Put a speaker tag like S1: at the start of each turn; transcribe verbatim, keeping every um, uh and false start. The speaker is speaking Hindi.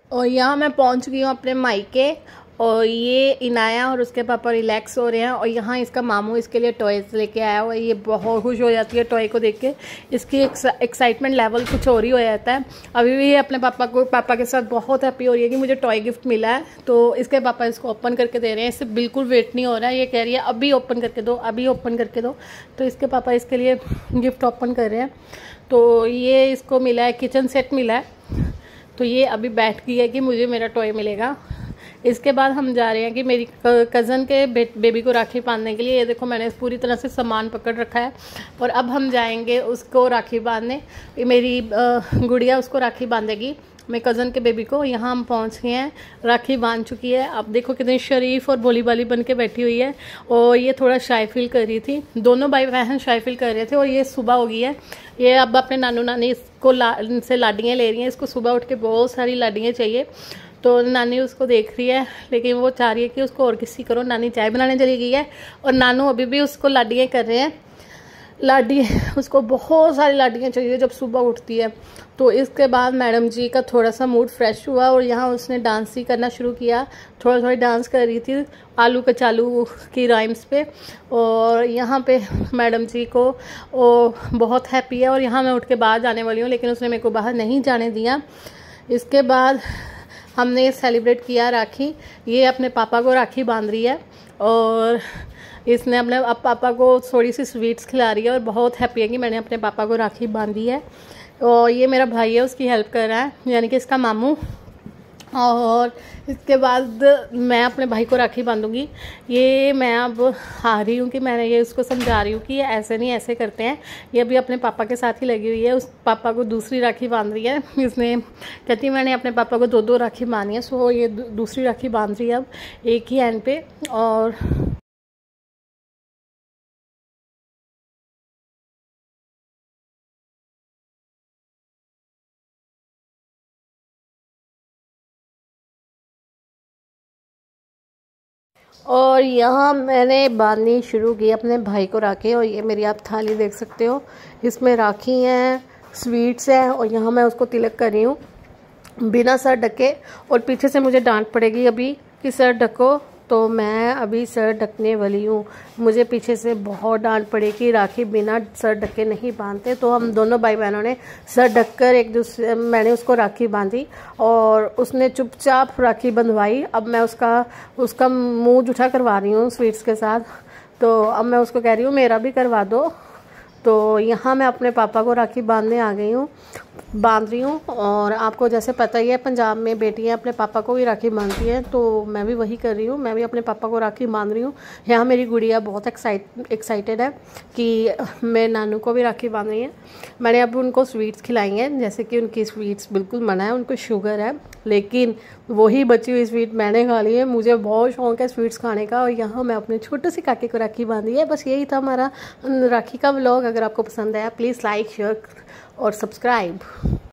S1: और यहाँ मैं पहुँच गई हूँ अपने मायके, और ये इनाया और उसके पापा रिलैक्स हो रहे हैं। और यहाँ इसका मामू इसके लिए टॉयज़ लेके आया हुआ है। ये बहुत खुश हो जाती है टॉय को देख के, इसकी एक्साइटमेंट लेवल कुछ और ही हो जाता है। अभी भी ये अपने पापा को पापा के साथ बहुत हैप्पी हो रही है कि मुझे टॉय गिफ्ट मिला है। तो इसके पापा इसको ओपन करके दे रहे हैं, इससे बिल्कुल वेट नहीं हो रहा है। ये कह रही है अभी ओपन करके दो, अभी ओपन करके दो। तो इसके पापा इसके लिए गिफ्ट ओपन कर रहे हैं। तो ये इसको मिला है, किचन सेट मिला है। तो ये अभी बैठ गई है कि मुझे मेरा टॉय मिलेगा। इसके बाद हम जा रहे हैं कि मेरी कज़न के बेबी को राखी बांधने के लिए। ये देखो मैंने पूरी तरह से सामान पकड़ रखा है, और अब हम जाएंगे उसको राखी बांधने। मेरी गुड़िया उसको राखी बांधेगी, मेरे कज़न के बेबी को। यहाँ हम पहुँच गए हैं, राखी बांध चुकी है। अब देखो कितनी शरीफ और भोली भाली बन के बैठी हुई है। और ये थोड़ा शाय फील कर रही थी, दोनों भाई बहन शाय फील कर रहे थे। और ये सुबह हो गई है, ये अब अपने नानू नानी इसको ला से लाडियाँ ले रही हैं। इसको सुबह उठ के बहुत सारी लाडियाँ चाहिए, तो नानी उसको देख रही है, लेकिन वो चाह रही है कि उसको और किसी करो। नानी चाय बनाने चली गई है, और नानू अभी भी उसको लाडियाँ कर रहे हैं। लाडी उसको बहुत सारी लाडियाँ चाहिए जब सुबह उठती है। तो इसके बाद मैडम जी का थोड़ा सा मूड फ्रेश हुआ, और यहाँ उसने डांस ही करना शुरू किया। थोड़ा थोड़ा डांस कर रही थी आलू कचालू की राइम्स पे। और यहाँ पे मैडम जी को वो बहुत हैप्पी है। और यहाँ मैं उठ के बाहर जाने वाली हूँ, लेकिन उसने मेरे को बाहर नहीं जाने दिया। इसके बाद हमने सेलिब्रेट किया राखी। ये अपने पापा को राखी बांध रही है, और इसने अपने अब पापा को थोड़ी सी स्वीट्स खिला रही है, और बहुत हैप्पी है कि मैंने अपने पापा को राखी बांधी है। और ये मेरा भाई है, उसकी हेल्प कर रहा है, यानी कि इसका मामू। और इसके बाद मैं अपने भाई को राखी बांधूंगी। ये मैं अब आ रही हूँ कि मैंने ये उसको समझा रही हूँ कि ये ऐसे नहीं ऐसे करते हैं। ये अभी अपने पापा के साथ ही लगी हुई है, उस पापा को दूसरी राखी बांध रही है। इसने कहती मैंने अपने पापा को दो दो राखी बांधी है, सो ये दूसरी राखी बांध रही है अब एक ही एंड पे। और और यहाँ मैंने बांधनी शुरू की अपने भाई को राखी। और ये मेरी आप थाली देख सकते हो, इसमें राखी हैं, स्वीट्स हैं, और यहाँ मैं उसको तिलक कर रही हूँ बिना सर ढके। और पीछे से मुझे डांट पड़ेगी अभी कि सर ढको, तो मैं अभी सर ढकने वाली हूँ। मुझे पीछे से बहुत डांट पड़ेगी, राखी बिना सर ढके नहीं बांधते। तो हम दोनों भाई बहनों ने सर ढककर एक दूसरे, मैंने उसको राखी बांधी, और उसने चुपचाप राखी बंधवाई। अब मैं उसका उसका मुंह जूठा करवा रही हूँ स्वीट्स के साथ। तो अब मैं उसको कह रही हूँ मेरा भी करवा दो। तो यहाँ मैं अपने पापा को राखी बांधने आ गई हूँ, बांध रही हूँ। और आपको जैसे पता ही है, पंजाब में बेटियाँ अपने पापा को भी राखी बांधती हैं, तो मैं भी वही कर रही हूँ, मैं भी अपने पापा को राखी बांध रही हूँ। यहाँ मेरी गुड़िया बहुत एक्साइट एक्साइटेड है कि मेरे नानू को भी राखी बांध रही है। मैंने अब उनको स्वीट्स खिलाई हैं, जैसे कि उनकी स्वीट्स बिल्कुल मना है, उनको शुगर है, लेकिन वही बची हुई स्वीट मैंने खा ली है। मुझे बहुत शौक है स्वीट्स खाने का। और यहाँ मैं अपने छोटे से काके को राखी बांधी है। बस यही था हमारा राखी का व्लॉग। अगर आपको पसंद आया प्लीज़ लाइक शेयर और सब्सक्राइब।